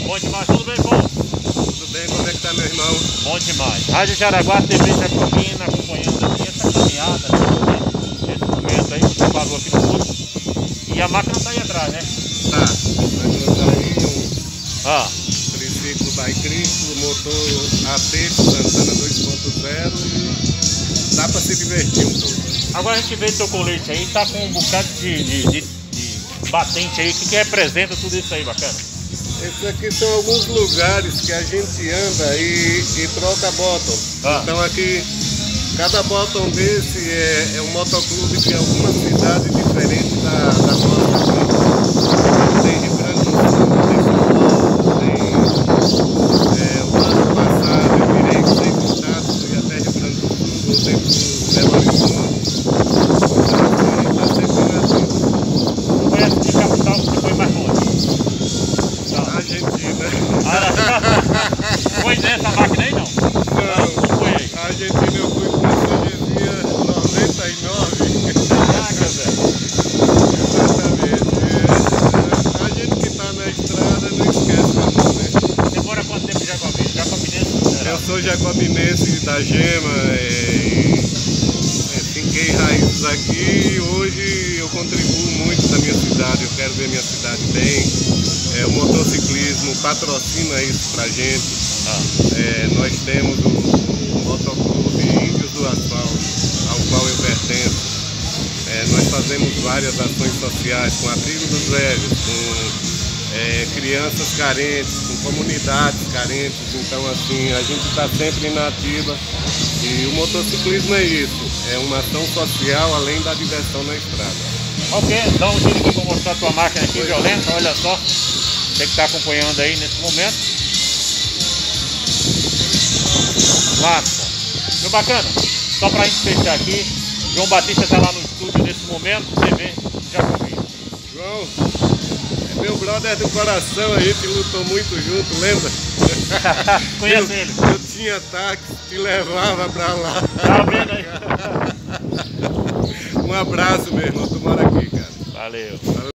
Bom demais, tudo bem, bom? Tudo bem, como é que tá, meu irmão? Bom demais. Rádio Jaraguá, TV Jacobina, acompanhando aqui essa caminhada, né? Nesse momento aí, você parou aqui no curso. E a máquina tá aí atrás, né? Tá, a máquina tá aí, Ah, triciclo Baicristo, motor AT, Santana 2.0 e dá pra se divertir um pouco. agora a gente vê teu colete aí, tá com um bocado de batente aí. O que representa tudo isso aí, bacana? Esses aqui são alguns lugares que a gente anda e troca bottom. Ah. Então aqui, cada bottom desse é um motoclube de alguma cidade diferente da nossa aqui. Tem Rio Grande do Sul, tem São Paulo, tem o ano passado eu virei 6 estados, fui até Rio Grande do Sul, voltei pro Belo Horizonte. Então, tá sempre na vida. Não conhece de capital, você foi mais longe. Argentina. Foi nessa máquina aí, não? Não, Foi aí. a Argentina eu fui com a Cegesia 99. Caraca, velho. Exatamente. A gente que tá na estrada não esquece não, né? Você mora quanto tempo em Jacobina? Jacobinense? Eu sou jacobinense da Gema finquei raízes aqui e hoje eu contribuo muito na minha cidade, eu quero ver minha cidade bem. O motociclismo patrocina isso pra gente. Nós temos o Motoclube Índios do Asfalto, ao qual eu pertenço. Nós fazemos várias ações sociais com abrigo dos velhos, com crianças carentes, com comunidades carentes. Então assim, a gente está sempre na ativa e o motociclismo é isso, é uma ação social além da diversão na estrada. Ok, dá um giro aqui para mostrar a tua máquina aqui, violenta, olha só. Você que está acompanhando aí nesse momento. Massa. Meu bacana, só para a gente fechar aqui, João Batista está lá no estúdio nesse momento, você vê, já comigo. João, é meu brother do coração, a gente lutou muito junto, lembra? Conhece ele? Eu tinha táxi, te levava pra lá. Tá vendo aí? Um abraço, meu irmão, tu mora aqui, cara. Valeu.